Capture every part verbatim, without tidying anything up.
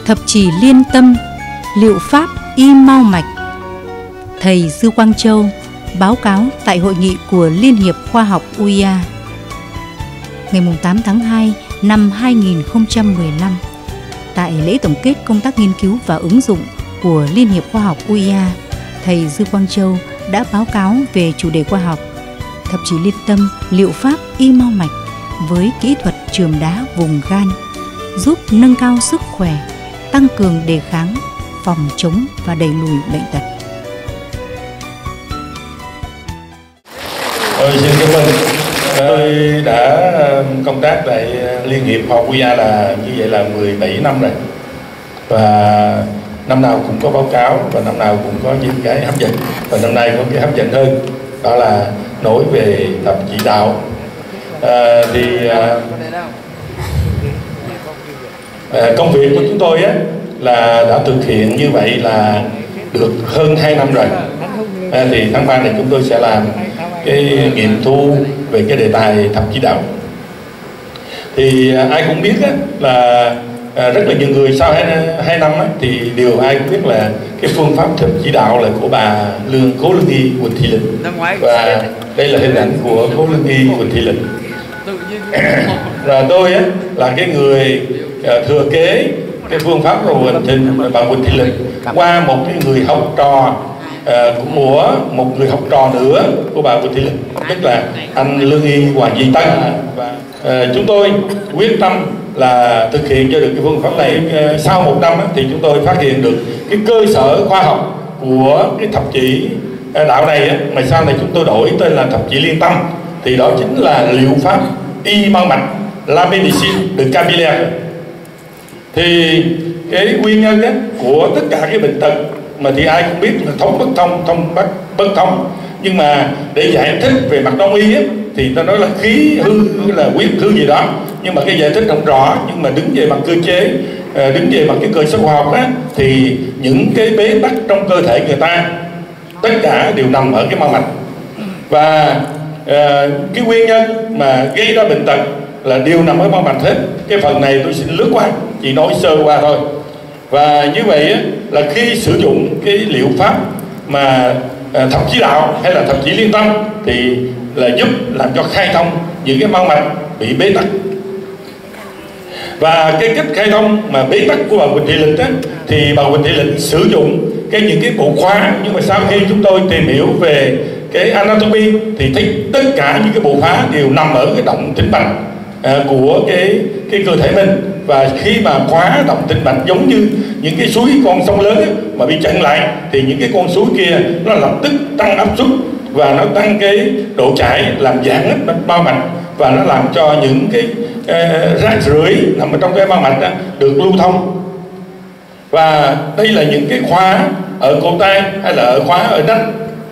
thập chỉ liên tâm, liệu pháp y mau mạch. Thầy Dư Quang Châu báo cáo tại hội nghị của Liên hiệp Khoa học u i a ngày tám tháng hai năm hai nghìn không trăm mười lăm. Tại lễ tổng kết công tác nghiên cứu và ứng dụng của Liên hiệp Khoa học u i a, thầy Dư Quang Châu đã báo cáo về chủ đề khoa học thập chỉ liên tâm, liệu pháp y mau mạch với kỹ thuật chườm đá vùng gan, giúp nâng cao sức khỏe, tăng cường đề kháng, phòng chống và đẩy lùi bệnh tật. Tôi xin cảm ơn. Tôi đã công tác tại Liên hiệp Khoa học u i a là như vậy là mười bảy năm rồi, và năm nào cũng có báo cáo và năm nào cũng có những cái hấp dẫn, và năm nay có cái hấp dẫn hơn, đó là nói về thập chỉ đạo. À, thì à, à, công việc của chúng tôi á, là đã thực hiện như vậy là được hơn hai năm rồi. À, thì tháng ba này chúng tôi sẽ làm cái nghiệm thu về cái đề tài thập chỉ đạo. Thì à, ai cũng biết á, là à, rất là nhiều người sau hai, hai năm á, thì đều ai cũng biết là cái phương pháp thập chỉ đạo là của bà Lương Cố Lương Y Quỳnh Thị Lịch, và đây là hình ảnh của Cố Lương Y Quỳnh Thị Lịch. Rồi tôi á, là cái người à, thừa kế cái phương pháp của bà Quỳnh Thị Lịch qua một cái người học trò à, của một người học trò nữa của bà Quỳnh Thị Lịch, tức là anh Lương Y Hoàng Duy Tân. Và à, chúng tôi quyết tâm là thực hiện cho được cái phương pháp này. À, sau một năm á, thì chúng tôi phát hiện được cái cơ sở khoa học của cái thập chỉ đạo này á, mà sau này chúng tôi đổi tên là thập chỉ liên tâm, thì đó chính là liệu pháp y mau mạch, la médecine de capillaire. Thì cái nguyên nhân á, của tất cả cái bệnh tật mà thì ai cũng biết là thông bất thông, thông bất bất thông, nhưng mà để giải thích về mặt đông y á, thì ta nói là khí hư là huyết hư gì đó, nhưng mà cái giải thích không rõ. Nhưng mà đứng về mặt cơ chế, đứng về mặt cái cơ sở khoa học á, thì những cái bế tắc trong cơ thể người ta tất cả đều nằm ở cái mau mạch, và uh, cái nguyên nhân mà gây ra bệnh tật là đều nằm ở mau mạch hết. Cái phần này tôi xin lướt qua, chỉ nói sơ qua thôi. Và như vậy á, là khi sử dụng cái liệu pháp mà à, thập chỉ đạo hay là thập chỉ liên tâm thì là giúp làm cho khai thông những cái mau mạch bị bế tắc. Và cái cách khai thông mà bế tắc của bà Quỳnh Thị Lịch á, thì bà Quỳnh Thị Lịch sử dụng cái những cái bộ khóa, nhưng mà sau khi chúng tôi tìm hiểu về cái anatomy thì thấy tất cả những cái bộ khóa đều nằm ở cái động tĩnh mạch à, của cái cái cơ thể mình. Và khi mà khóa động tĩnh mạch giống như những cái suối con sông lớn ấy, mà bị chặn lại thì những cái con suối kia nó lập tức tăng áp suất và nó tăng cái độ chảy, làm giãn hết bao mạch, và nó làm cho những cái uh, rác rưởi nằm ở trong cái bao mạch đó được lưu thông. Và đây là những cái khóa ở cổ tay hay là ở khóa ở nách.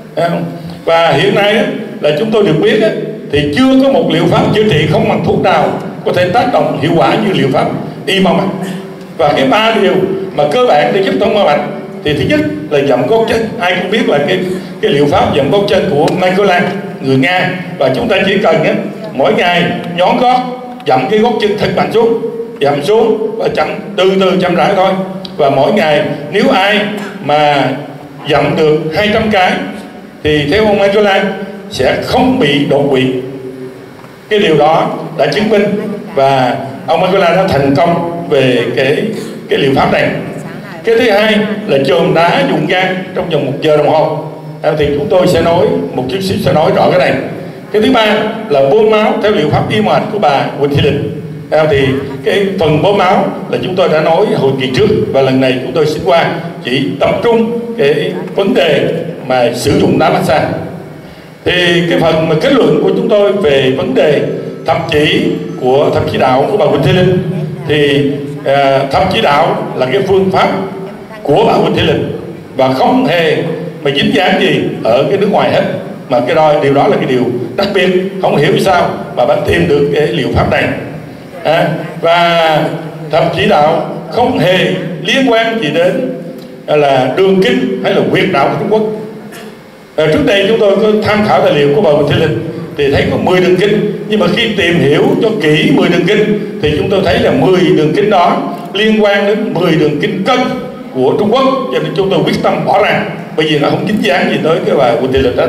Và hiện nay đó, là chúng tôi được biết đó, thì chưa có một liệu pháp chữa trị không bằng thuốc nào có thể tác động hiệu quả như liệu pháp y mau mạch. Và cái ba điều mà cơ bản để giúp thông mau mạch thì thứ nhất là dậm gót chân. Ai cũng biết là cái cái liệu pháp dậm gót chân của Michael Lang, người Nga, và chúng ta chỉ cần á, mỗi ngày nhón gót, dậm cái gót chân thật mạnh xuống, dậm xuống và chậm từ từ chậm rãi thôi. Và mỗi ngày nếu ai mà dậm được hai trăm cái thì theo ông Michael Lang sẽ không bị đột quỵ. Cái điều đó đã chứng minh, và ông Michael Lang đã thành công về cái cái liệu pháp này. Cái thứ hai là chườm đá dùng gan trong vòng một giờ đồng hồ, thì chúng tôi sẽ nói một chút xíu, sẽ nói rõ cái này. Cái thứ ba là bơm máu theo liệu pháp y mạch của bà Quỳnh Thị Lịch. Thì cái phần bơm máu là chúng tôi đã nói hồi kỳ trước, và lần này chúng tôi xin qua chỉ tập trung cái vấn đề mà sử dụng đá massage. Thì cái phần mà kết luận của chúng tôi về vấn đề thập chỉ của thập chỉ đạo của bà Quỳnh Thị Lịch thì à, thập chỉ đạo là cái phương pháp của bà Quỳnh Thị Lịch và không hề mà dính dáng gì ở cái nước ngoài hết, mà cái đó điều đó là cái điều đặc biệt, không hiểu vì sao mà bạn tìm được cái liệu pháp này. À, và thập chỉ đạo không hề liên quan gì đến là đường kinh hay là huyệt đạo của Trung Quốc. À, trước đây chúng tôi có tham khảo tài liệu của bà Quỳnh Thị Lịch thì thấy có mười đường kinh, nhưng mà khi tìm hiểu cho kỹ mười đường kinh thì chúng tôi thấy là mười đường kinh đó liên quan đến mười đường kinh cân của Trung Quốc, cho nên chúng tôi quyết tâm bỏ ra, bởi vì nó không chính dáng gì tới cái bà Quỳnh Thị Lịch hết.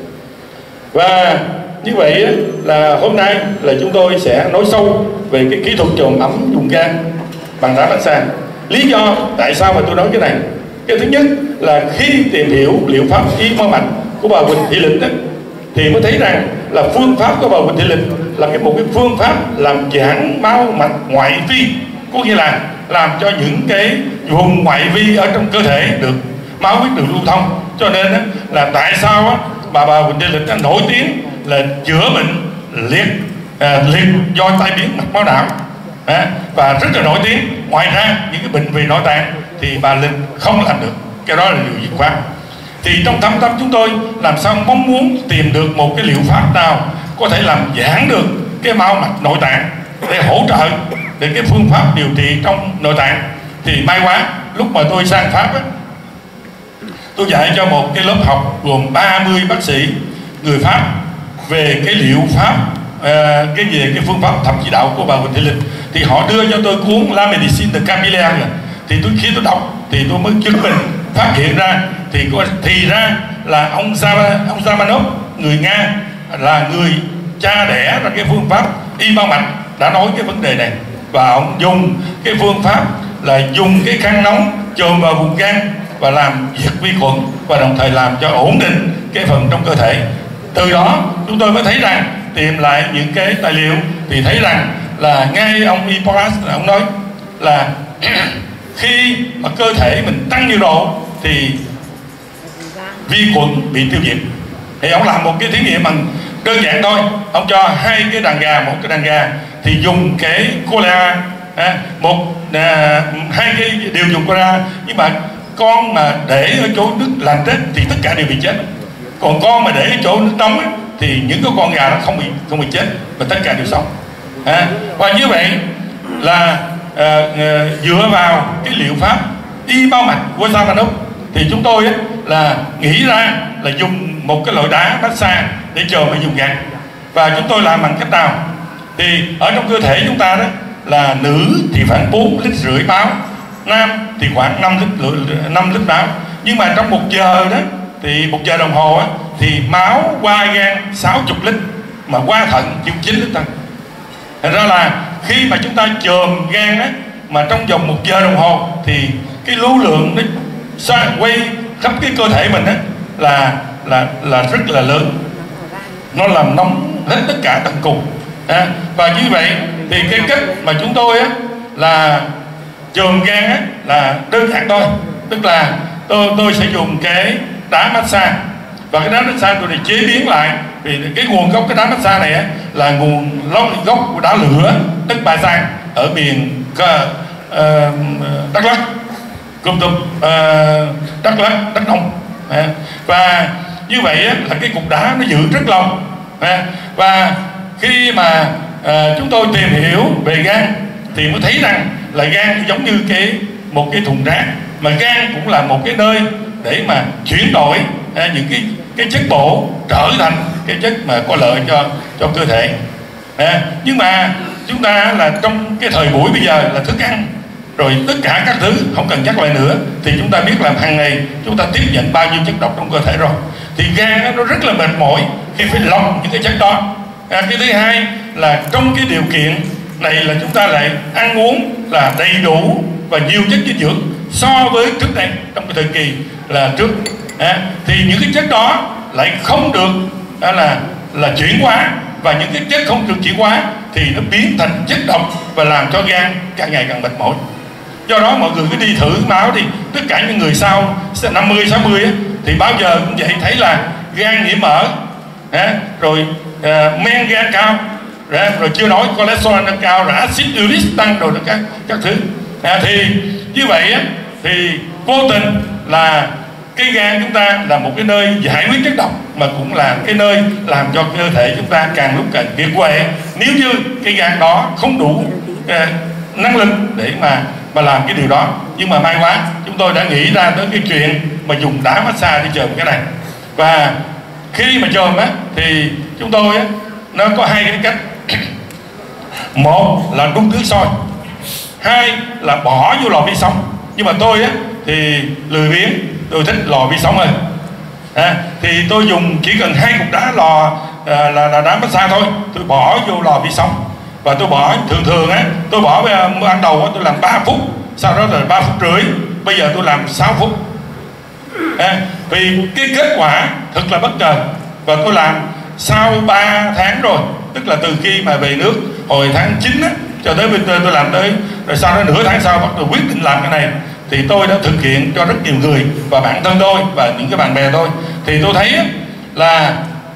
Và như vậy là hôm nay là chúng tôi sẽ nói sâu về cái kỹ thuật chườm ẩm dùng gan bằng đá massage. Lý do tại sao mà tôi nói cái này, cái thứ nhất là khi tìm hiểu liệu pháp y mau mạch của bà Quỳnh Thị Lịch đó, thì mới thấy rằng là phương pháp của bà Quỳnh Thị Lịch là cái một cái phương pháp làm giãn máu mạch ngoại vi, có nghĩa là làm cho những cái vùng ngoại vi ở trong cơ thể được máu huyết được lưu thông. Cho nên đó, là tại sao á, bà bà Quỳnh Thị Lịch đã nổi tiếng là chữa bệnh liệt à, liệt do tai biến mạch máu não à, và rất là nổi tiếng. Ngoài ra những cái bệnh về nội tạng thì bà Lịch không làm được, cái đó là điều dứt khoát. Thì trong thâm tâm chúng tôi làm sao mong muốn tìm được một cái liệu pháp nào có thể làm giãn được cái máu mạch nội tạng để hỗ trợ để cái phương pháp điều trị trong nội tạng. Thì may quá lúc mà tôi sang Pháp á, tôi dạy cho một cái lớp học gồm ba mươi bác sĩ người Pháp về cái liệu pháp uh, cái về cái phương pháp thập chỉ đạo của bà Quỳnh Thị Lịch. Thì họ đưa cho tôi cuốn La Médecine de Capillaire. Thì tôi khi tôi đọc thì tôi mới chứng minh phát hiện ra thì thì ra là ông Zama, ông Zamanov người Nga là người cha đẻ ra cái phương pháp y mau mạch đã nói cái vấn đề này, và ông dùng cái phương pháp là dùng cái khăn nóng chườm vào vùng gan và làm diệt vi khuẩn và đồng thời làm cho ổn định cái phần trong cơ thể. Từ đó chúng tôi mới thấy rằng tìm lại những cái tài liệu thì thấy rằng là ngay ông Hippolyte ông nói là khi mà cơ thể mình tăng nhiệt độ thì vi khuẩn bị tiêu diệt. Thì ông làm một cái thí nghiệm bằng đơn giản thôi, ông cho hai cái đàn gà, một cái đàn gà thì dùng cái cholera à, một à, hai cái đều dùng cholera, nhưng mà con mà để ở chỗ nước lạnh chết thì tất cả đều bị chết, còn con mà để ở chỗ nước nóng ấy, thì những cái con gà nó không bị không bị chết và tất cả đều sống à. Và như vậy là à, à, dựa vào cái liệu pháp y mau mạch của Zamanov thì chúng tôi ấy, là nghĩ ra là dùng một cái loại đá massage để chườm ở vùng gan. Và chúng tôi làm bằng cách nào? Thì ở trong cơ thể chúng ta đó là nữ thì khoảng bốn lít rưỡi máu, nam thì khoảng năm lít năm lít máu, nhưng mà trong một giờ đó thì một giờ đồng hồ á, thì máu qua gan sáu mươi lít mà qua thận chỉ chín lít thôi. Thành ra là khi mà chúng ta chườm gan á, mà trong vòng một giờ đồng hồ thì cái lưu lượng nó quay khắp cái cơ thể mình á là là là rất là lớn, nó làm nóng hết tất cả tận cùng à. Và như vậy thì cái cách mà chúng tôi á là chườm gan á là đơn giản thôi, tức là tôi tôi sẽ dùng cái đá massage, và cái đá massage tôi để chế biến lại. Vì cái nguồn gốc cái đá massage này á là nguồn gốc của đá lửa đất Ba Giang ở miền uh, Đắk Lắk, cụm cụm uh, Đắk Lắk, Đắk Nông à. Và như vậy á, là cái cục đá nó giữ rất lâu à. Và khi mà uh, chúng tôi tìm hiểu về gan thì mới thấy rằng là gan giống như cái một cái thùng rác, mà gan cũng là một cái nơi để mà chuyển đổi à, những cái cái chất bổ trở thành cái chất mà có lợi cho cho cơ thể à. Nhưng mà chúng ta là trong cái thời buổi bây giờ là thức ăn rồi tất cả các thứ không cần nhắc lại nữa, thì chúng ta biết là hàng ngày chúng ta tiếp nhận bao nhiêu chất độc trong cơ thể rồi, thì gan nó rất là mệt mỏi khi phải lọc những cái chất đó à. Cái thứ hai là trong cái điều kiện này là chúng ta lại ăn uống là đầy đủ và nhiều chất dinh dưỡng so với trước đây trong cái thời kỳ là trước à, thì những cái chất đó lại không được à, là là chuyển hóa, và những cái chất không được chuyển hóa thì nó biến thành chất độc và làm cho gan càng ngày càng mệt mỏi. Do đó mọi người cứ đi thử máu thì tất cả những người sau năm mươi sáu mươi á, thì bao giờ cũng vậy, thấy là gan nhiễm mỡ à, rồi à, men gan cao à, rồi chưa nói cholesterol nó cao, rồi axit uric tăng, rồi các các thứ à, thì như vậy á, thì vô tình là cái gan chúng ta là một cái nơi giải quyết chất độc, mà cũng là cái nơi làm cho cơ thể chúng ta càng lúc càng kiệt quệ nếu như cái gan đó không đủ à, năng lực để mà mà làm cái điều đó. Nhưng mà may quá chúng tôi đã nghĩ ra tới cái chuyện mà dùng đá massage để chườm cái này. Và khi mà chườm á thì chúng tôi á nó có hai cái cách. Một là đun nước sôi, hai là bỏ vô lò vi sóng. Nhưng mà tôi á thì lười biếng, tôi thích lò vi sóng hơn. À, thì tôi dùng chỉ cần hai cục đá lò à, là, là đá massage thôi, tôi bỏ vô lò vi sóng. Và tôi bỏ thường thường á, tôi bỏ ban đầu á, tôi làm ba phút, sau đó là ba phút rưỡi, bây giờ tôi làm sáu phút. À, vì cái kết quả thật là bất ngờ. Và tôi làm sau ba tháng rồi, tức là từ khi mà về nước hồi tháng chín á, cho tới bây giờ tôi làm tới, rồi sau đó nửa tháng sau bắt đầu quyết định làm cái này. Thì tôi đã thực hiện cho rất nhiều người và bản thân tôi và những cái bạn bè tôi. Thì tôi thấy là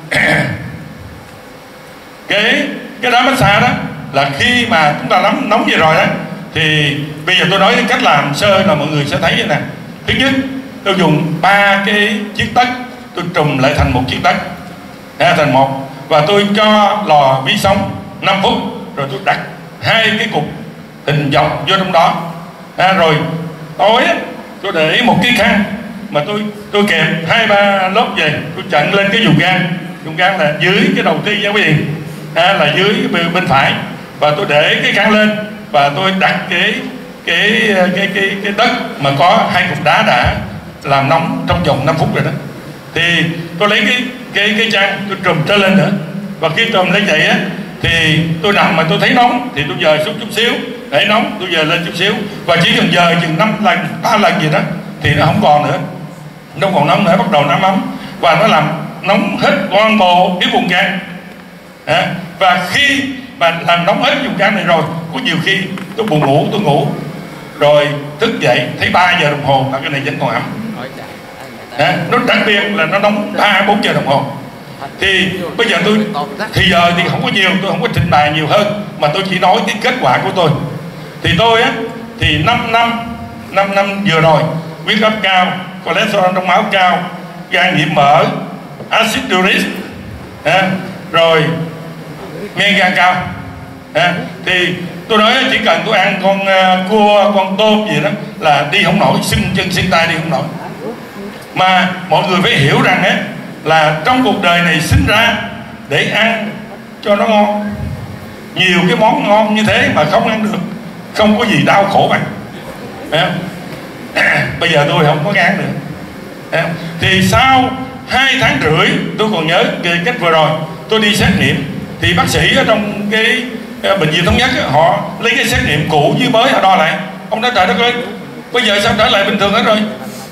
cái cái đá massage đó là khi mà chúng ta nóng nóng về rồi đó, thì bây giờ tôi nói cái cách làm sơ là mọi người sẽ thấy vậy nè. Thứ nhất, tôi dùng ba cái chiếc tất, tôi trùm lại thành một chiếc tất, à, thành một, và tôi cho lò vi sóng năm phút, rồi tôi đặt hai cái cục hình dọc vô trong đó, à, rồi tối á, tôi để một cái khăn mà tôi tôi kèm hai ba lớp về, tôi chặn lên cái vùng gan, vùng gan là dưới cái đầu ti nha quý vị, à, là dưới bên, bên phải, và tôi để cái khăn lên và tôi đặt cái cái cái cái cái đất mà có hai cục đá đã làm nóng trong vòng năm phút rồi đó. Thì tôi lấy cái cái cái chăn tôi trùm trở lên nữa, và khi trùm lên vậy á thì tôi nằm mà tôi thấy nóng thì tôi dời xuống chút xíu, để nóng tôi dời lên chút xíu, và chỉ cần dời chừng năm lần ba lần gì đó thì nó không còn nữa, nó không còn nóng nữa, bắt đầu nó ấm, và nó làm nóng hết toàn bộ cái vùng gan. À, và khi mà làm nóng hết vùng gan này rồi, có nhiều khi tôi buồn ngủ, tôi ngủ rồi thức dậy thấy ba giờ đồng hồ mà cái này vẫn còn ấm. À, nó đặc biệt là nó nóng ba bốn giờ đồng hồ. Thì bây giờ tôi thì giờ thì không có nhiều, tôi không có trình bày nhiều hơn, mà tôi chỉ nói cái kết quả của tôi. Thì tôi á thì năm năm năm năm vừa rồi, huyết áp cao, cholesterol trong máu cao, gan nhiễm mỡ, axit uric, à, rồi men gan cao, à, thì tôi nói chỉ cần tôi ăn con uh, cua, con tôm gì đó là đi không nổi, sưng chân sưng tay đi không nổi. Mà mọi người phải hiểu rằng á là trong cuộc đời này sinh ra để ăn cho nó ngon, nhiều cái món ngon như thế mà không ăn được, không có gì đau khổ bằng. À, bây giờ tôi không có gan nữa. À, thì sau hai tháng rưỡi, tôi còn nhớ cái cách vừa rồi tôi đi xét nghiệm, thì bác sĩ ở trong cái bệnh viện Thống Nhất họ lấy cái xét nghiệm cũ với mới họ đo lại. Ông nói trời đất ơi, bây giờ sao trở lại bình thường hết rồi,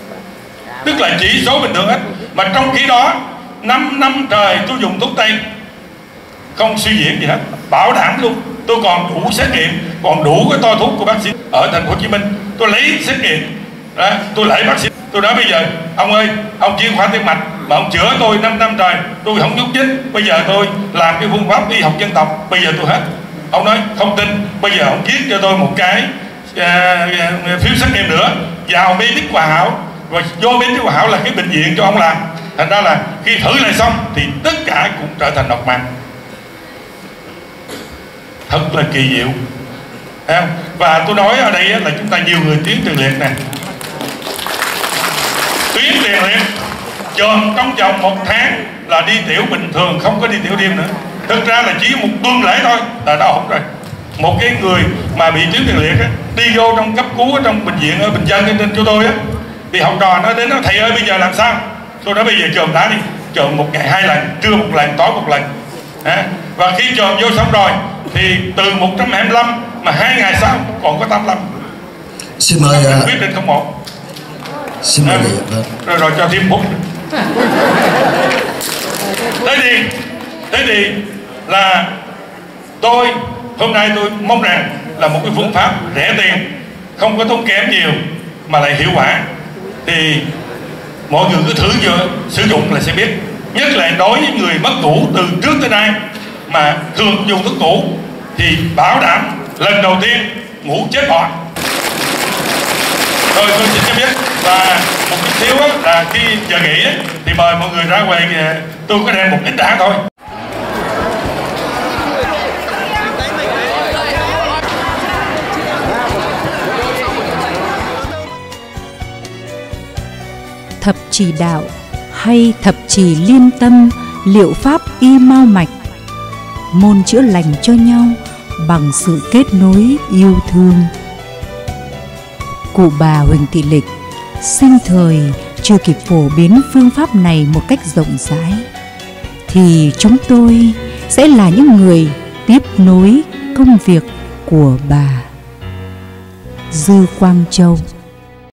tức là chỉ số bình thường hết. Mà trong khi đó năm năm trời tôi dùng thuốc tây không suy diễn gì hết, bảo đảm luôn. Tôi còn đủ xét nghiệm, còn đủ cái to thuốc của bác sĩ ở thành phố Hồ Chí Minh, tôi lấy xét nghiệm đó, tôi lấy bác sĩ, tôi nói bây giờ ông ơi, ông chuyên khoa tim mạch mà ông chữa tôi năm năm trời tôi không nhúc nhích, bây giờ tôi làm cái phương pháp y học dân tộc, bây giờ tôi hết. Ông nói không tin, bây giờ ông viết cho tôi một cái à, phiếu xét nghiệm nữa vào Mê Bích Hòa Hảo, rồi vô Mê Bích Hòa Hảo là cái bệnh viện cho ông làm. Thành ra là khi thử lại xong thì tất cả cũng trở thành độc mạc, thật là kỳ diệu. Và tôi nói ở đây là chúng ta nhiều người tuyến tiền liệt nè, tuyến tiền liệt chồm trong vòng một tháng là đi tiểu bình thường, không có đi tiểu đêm nữa. Thực ra là chỉ một tuần lễ thôi là đã ổn rồi. Một cái người mà bị tuyến tiền liệt á, đi vô trong cấp cứu ở trong bệnh viện ở Bình Dân nên cho tôi á, thì học trò nó đến nó thầy ơi bây giờ làm sao? Tôi nói bây giờ chồm đá đi, chồm một ngày hai lần, trưa một lần, tối một lần. À, và khi chồm vô xong rồi thì từ một trăm hai mươi lăm mà hai ngày sau còn có tám mươi lăm. Xin mời uh, quyết định không một. Xin mời. À, rồi rồi cho thêm phút. Thế thì thế thì là tôi hôm nay tôi mong rằng là một cái phương pháp rẻ tiền, không có tốn kém nhiều mà lại hiệu quả, thì mọi người cứ thử vừa sử dụng là sẽ biết. Nhất là đối với người mất ngủ từ trước tới nay mà thường dùng thuốc ngủ thì bảo đảm lần đầu tiên ngủ chết bọt. Rồi tôi xin cho biết, và một chút xíu là khi giờ nghỉ thì mời mọi người ra ngoài, tôi có đem một ít đá thôi. Thập trì đạo hay thập trì liên tâm, liệu pháp y mau mạch, môn chữa lành cho nhau bằng sự kết nối yêu thương. cụ bà Huỳnh Thị Lịch sinh thời chưa kịp phổ biến phương pháp này một cách rộng rãi, thì chúng tôi sẽ là những người tiếp nối công việc của bà. Dư Quang Châu.